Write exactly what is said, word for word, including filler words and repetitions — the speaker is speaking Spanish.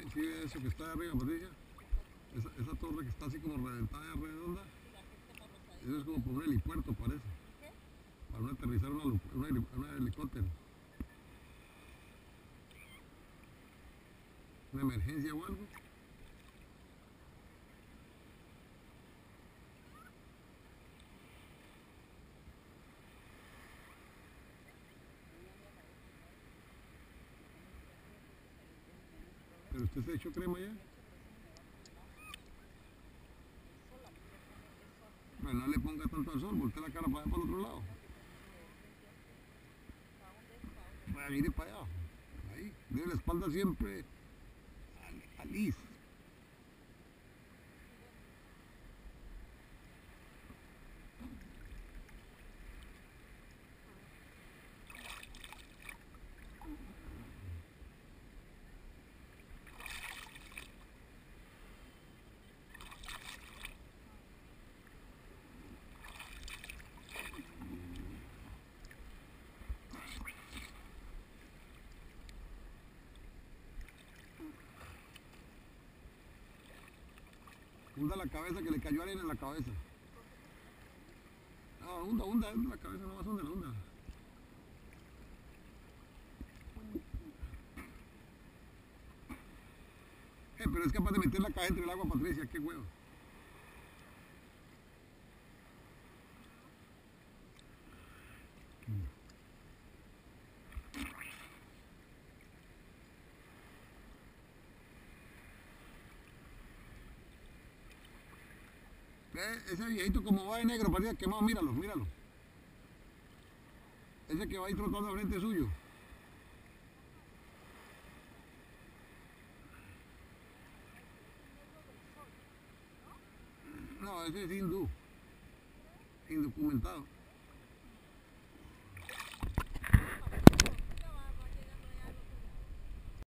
Sí, eso que está de arriba, Patricia. Esa, esa torre que está así como reventada y redonda. Eso es como por un helipuerto, parece. Para no aterrizar una, una, una helicóptero. Una emergencia o algo. Pero usted se echó crema ya. Bueno, no le ponga tanto al sol, voltee la cara para allá, para el otro lado. Vaya, mire para allá. Ahí, de la espalda siempre al, al is. Hunda la cabeza, que le cayó arena en la cabeza. No, hunda, hunda, hunda la cabeza, no más hunda la hunda. Eh, pero es capaz de meter la cabeza entre el agua, Patricia, qué huevo. ¿Ve? Ese viejito como va de negro, parecía quemado, míralo, míralo. Ese que va ahí trotando al frente suyo. No, ese es hindú. Indocumentado.